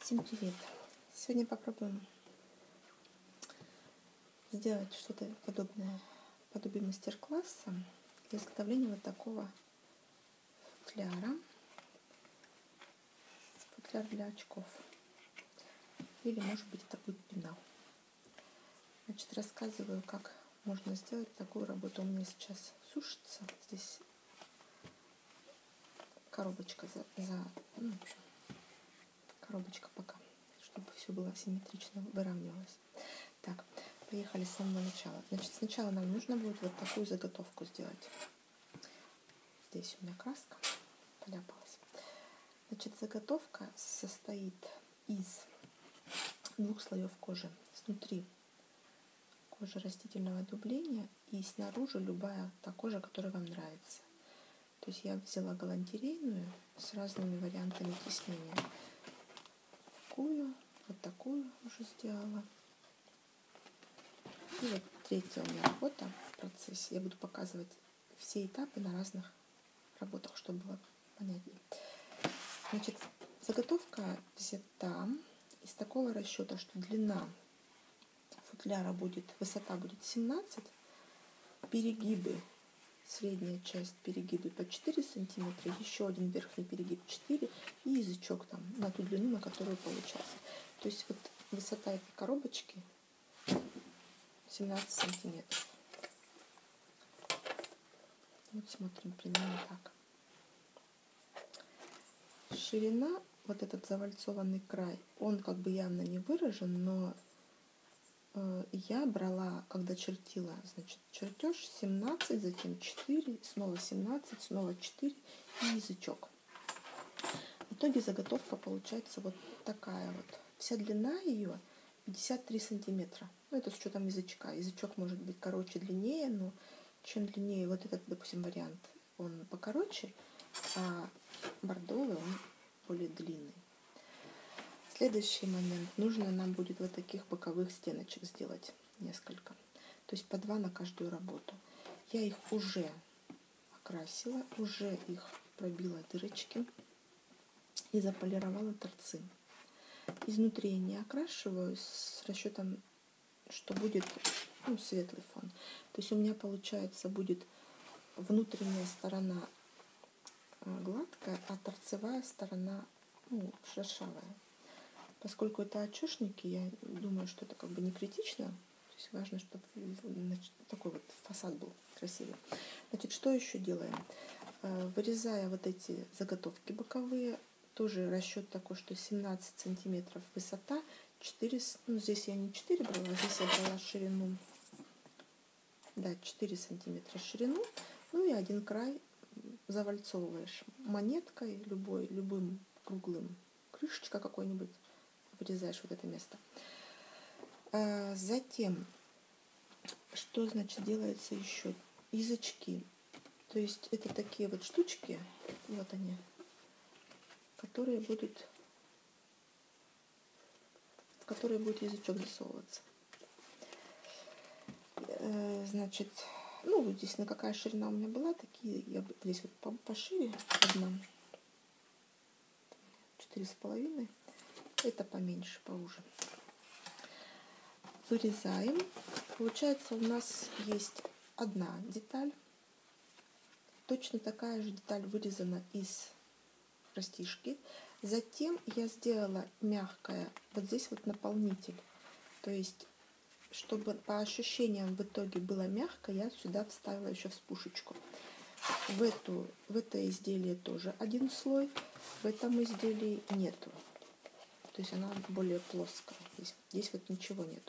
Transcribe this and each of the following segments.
Всем привет! Сегодня попробуем сделать что-то подобие мастер-класса для изготовления вот такого футляр для очков. Или, может быть, это будет пенал. Значит, рассказываю, как можно сделать такую работу. У меня сейчас сушится. Здесь коробочка в общем, коробочка пока, чтобы все было симметрично, выравнивалось. Так, поехали с самого начала. Значит, сначала нам нужно будет вот такую заготовку сделать. Здесь у меня краска поляпалась. Значит, заготовка состоит из 2 слоев кожи. Снутри кожа растительного дубления и снаружи любая та кожа, которая вам нравится. То есть я взяла галантерейную с разными вариантами тиснения. Такую, вот такую уже сделала. И вот третья у меня работа в процессе. Я буду показывать все этапы на разных работах, чтобы было понятнее. Значит, заготовка взята из такого расчета, что длина футляра высота будет 17, перегибы, средняя часть перегибы по 4 сантиметра, еще один верхний перегиб 4 и язычок там на ту длину, на которую получался. То есть вот высота этой коробочки 17 сантиметров. Вот смотрим примерно так. Ширина, вот этот завальцованный край, он как бы явно не выражен, но я брала, когда чертила, значит, чертеж 17, затем 4, снова 17, снова 4 и язычок. В итоге заготовка получается вот такая вот. Вся длина ее 53 сантиметра. Ну, это с учетом язычка. Язычок может быть короче, длиннее, но чем длиннее вот этот, допустим, вариант, он покороче, а бордовый он более длинный. Следующий момент. Нужно нам будет вот таких боковых стеночек сделать несколько. То есть по 2 на каждую работу. Я их уже окрасила, уже их пробила дырочки и заполировала торцы. Изнутри я не окрашиваю с расчетом, что будет светлый фон. То есть у меня получается будет внутренняя сторона гладкая, а торцевая сторона шершавая. Поскольку это очёшники, я думаю, что это как бы не критично. То есть важно, чтобы такой вот фасад был красивый. Значит, что еще делаем? Вырезая вот эти заготовки боковые, тоже расчет такой, что 17 сантиметров высота, 4, здесь я не 4 брала, здесь я брала ширину, да, 4 сантиметра ширину, и один край завальцовываешь монеткой, любым круглым, крышечка какой-нибудь, вырезаешь вот это место. Затем, что значит делается еще? Язычки. То есть это такие вот штучки, вот они, в которые будет язычок засовываться. Значит, здесь на какая ширина у меня была, такие, я здесь вот пошире, одна, 4,5, это поменьше, поуже. Вырезаем. Получается, у нас есть одна деталь. Точно такая же деталь вырезана из растишки. Затем я сделала мягкое, вот здесь вот наполнитель. То есть, чтобы по ощущениям в итоге было мягко, я сюда вставила еще вспушечку. В это изделие тоже один слой, в этом изделии нету. То есть она более плоская. Здесь вот ничего нету.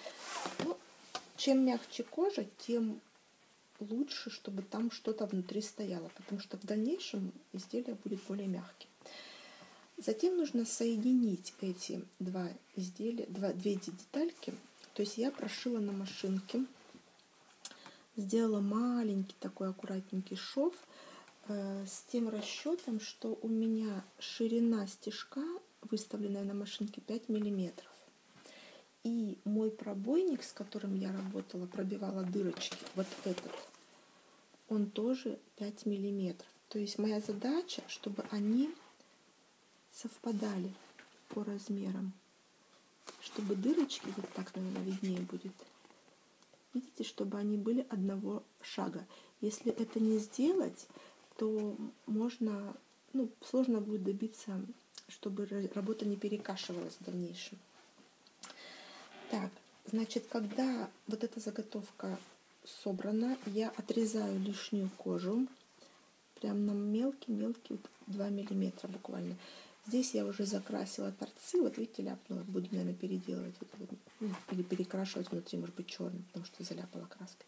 Чем мягче кожа, тем лучше, чтобы там что-то внутри стояло, потому что в дальнейшем изделие будет более мягким. Затем нужно соединить эти две детальки. То есть я прошила на машинке, сделала маленький такой аккуратненький шов с тем расчетом, что у меня ширина стежка, выставленная на машинке, 5 миллиметров. И мой пробойник, с которым я работала, пробивала дырочки, вот этот, он тоже 5 миллиметров. То есть моя задача, чтобы они совпадали. по размерам, чтобы дырочки, вот так, наверное, виднее будет, видите, чтобы они были одного шага. Если это не сделать, то можно, ну, сложно будет добиться, чтобы работа не перекашивалась в дальнейшем. Так, значит, когда вот эта заготовка собрана, я отрезаю лишнюю кожу, прям на мелкий-мелкий, 2 миллиметра буквально. Здесь я уже закрасила торцы, вот видите, ляпнула, буду, наверное, переделывать, ну, или перекрашивать внутри, может быть, черным, потому что заляпала краской.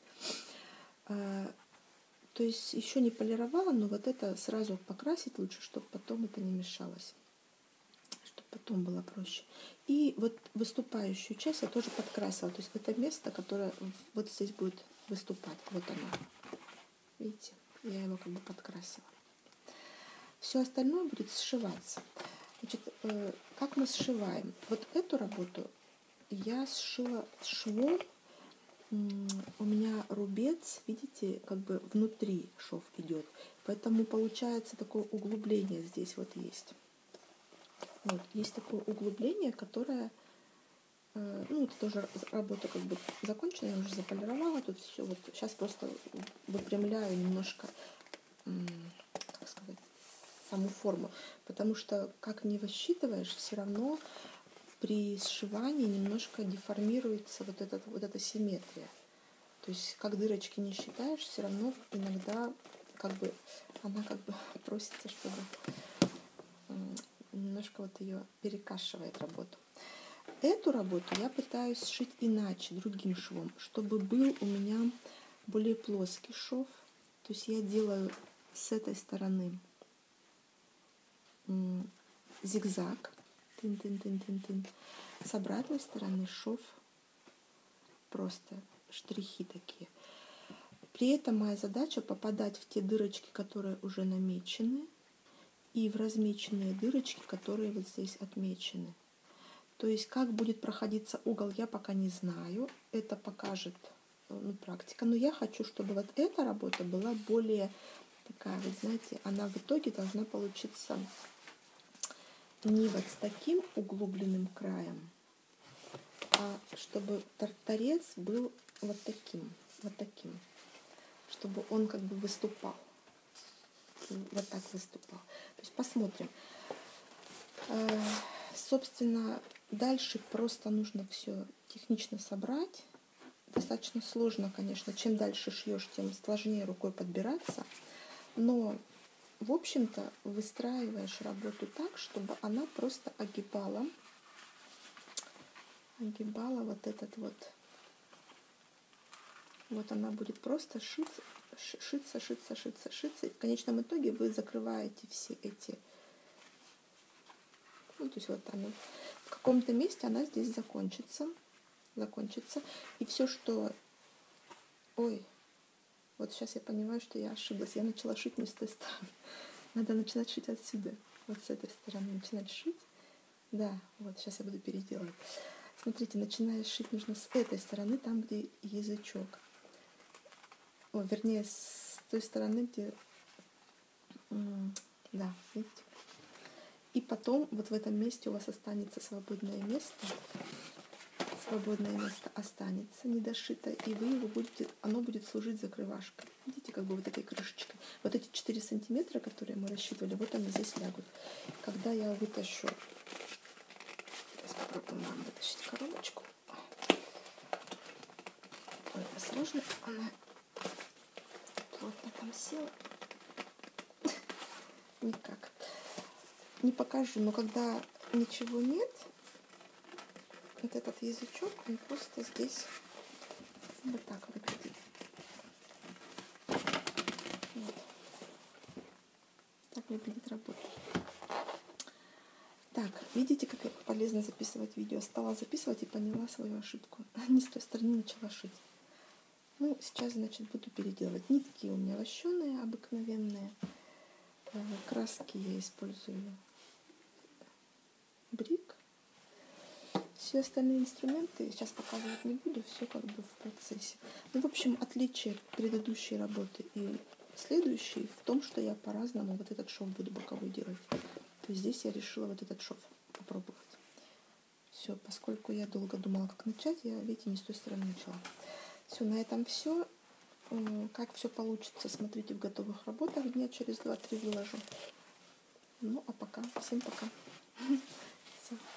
То есть еще не полировала, но вот это сразу покрасить лучше, чтобы потом это не мешалось, чтобы потом было проще. И вот выступающую часть я тоже подкрасила, то есть это место, которое вот здесь будет выступать, вот оно, видите, я его как бы подкрасила. Все остальное будет сшиваться. Значит, как мы сшиваем? Вот эту работу я сшила швом. У меня рубец, видите, как бы внутри шов идет. Поэтому получается такое углубление здесь вот есть. Вот, есть такое углубление, которое, ну, это тоже работа как бы закончена, я уже заполировала тут все. Вот сейчас просто выпрямляю немножко, как сказать, саму форму, потому что как не высчитываешь, все равно при сшивании немножко деформируется вот эта симметрия. То есть как дырочки не считаешь, все равно иногда как бы она как бы просится, чтобы немножко вот ее перекашивает работу. Эту работу я пытаюсь сшить иначе, другим швом, чтобы был у меня более плоский шов. То есть я делаю с этой стороны зигзаг, тын-тын-тын-тын-тын. С обратной стороны шов, просто штрихи такие. При этом моя задача попадать в те дырочки, которые уже намечены, и в размеченные дырочки, которые вот здесь отмечены. То есть как будет проходиться угол, я пока не знаю. Это покажет, ну, практика. Но я хочу, чтобы вот эта работа была более такая, вот знаете, она в итоге должна получиться не вот с таким углубленным краем, а чтобы торец был вот таким, чтобы он как бы выступал, вот так выступал. То есть посмотрим. Собственно, дальше просто нужно все технично собрать. Достаточно сложно, конечно. Чем дальше шьешь, тем сложнее рукой подбираться. Но, в общем-то, выстраиваешь работу так, чтобы она просто огибала вот этот вот. Вот она будет просто шиться. И в конечном итоге вы закрываете все эти. Ну, то есть вот она в каком-то месте она здесь закончится. И все, что... Ой, вот сейчас я понимаю, что я ошиблась. Я начала шить не с той стороны. Надо начинать шить отсюда. Вот с этой стороны начинать шить. Да, вот сейчас я буду переделывать. Смотрите, начиная шить нужно с этой стороны, там, где язычок. О, вернее, с той стороны, где... Да, видите? И потом вот в этом месте у вас останется свободное место. Свободное место останется недошито, и вы его будете, оно будет служить закрывашкой. Видите, как бы вот этой крышечкой. Вот эти 4 сантиметра, которые мы рассчитывали, вот они здесь лягут. Когда я вытащу... Сейчас попробуем вам вытащить коробочку. Ой, это сложно. Она плотно там села. Никак. Не покажу, но когда ничего нет, вот этот язычок, он просто здесь вот так выглядит. Вот. Так выглядит работа. Так, видите, как полезно записывать видео? Стала записывать и поняла свою ошибку. Не с той стороны начала шить. Ну, сейчас, значит, буду переделывать. Нитки у меня лощеные, обыкновенные. Краски я использую брик. Все остальные инструменты сейчас показывать не буду, все как бы в процессе. Ну, в общем, отличие предыдущей работы и следующей в том, что я по-разному вот этот шов буду боковой делать. То есть здесь я решила вот этот шов попробовать. все, поскольку я долго думала, как начать, я, видите, не с той стороны начала. Все, на этом все. Как все получится, смотрите в готовых работах, дня через 2-3 выложу. Ну, а пока. Всем пока. Всё.